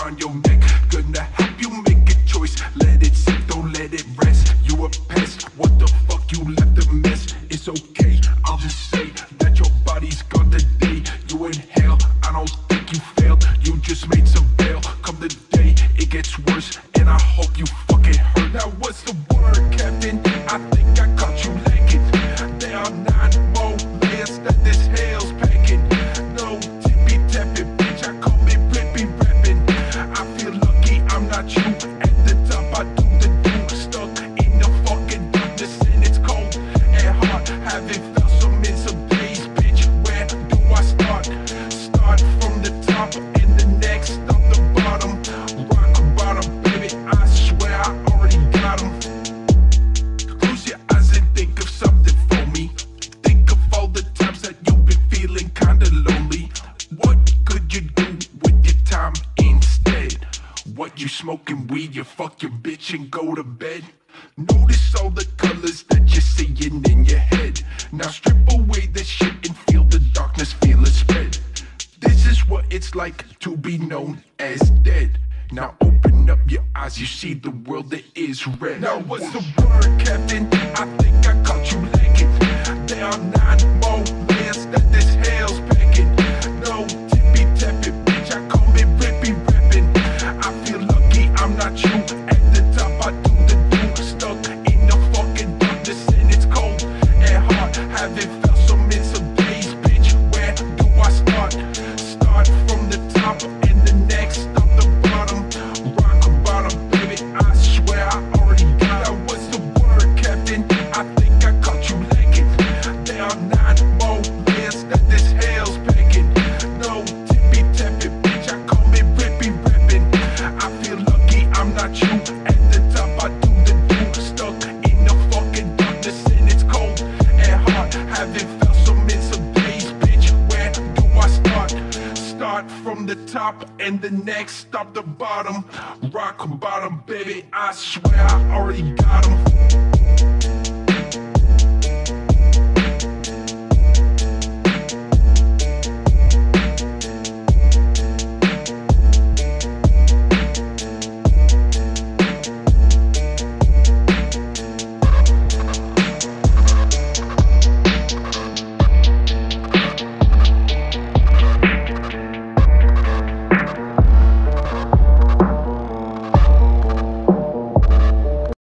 around your neck. Gonna help you make a choice. Let it sit, don't let it rest. You a pest, what the fuck, you left a mess. It's okay, I'll just say that your body's gone today. You inhale, I don't think you failed. You just made some bail. Come the day, it gets worse, and I hope you fucking hurt. Now what's the word, Captain? I think I caught you lacking. There are 9 more layers that this hell's packing. No tippy tapping, bitch, I call me Rippy rapping. I feel lucky I'm not you. At the top I do the do. Stuck in the fucking darkness and it's cold and hard. Haven't felt some in some days, bitch. Where do I start? Start from the top and the next stop the bottom. Rock bottom, baby, I swear I already got 'em. Close your eyes and think of something for me. Think of all the times that you've been feeling kinda lonely. What could you do with your time instead? What, you smoking weed, you fuck your bitch and go to bed? Notice all the colors that you're seeing in your head. Now strip away the shit and feel the darkness, feel it spread. This is what it's like to be known as dead. Now open up your eyes, you see the world that is red. Now what's the word, Captain? I think I caught you lacking. There are 9 more layers that this hell's packing. No tippy tapping, bitch, I call me Rippy rapping. I feel lucky I'm not you. At the top I do the do. Stuck in the fucking darkness and it's cold and hard. Haven't felt some in some days, bitch. Where do I start? Start from the top and the next stop the bottom. Rock bottom, baby, I swear I already got 'em. What's the word, Captain? I think I caught you lacking. There are 9 more layers that this hell's packing. No tippy tapping, bitch, I call me Rippy rapping. I feel lucky I'm not you. At the top I do the do. Stuck in the fucking darkness and it's cold and hard. Haven't felt some in some days, bitch. Where do I start? Start from the top and the next stop the bottom. Rock bottom, baby, I swear I already got 'em.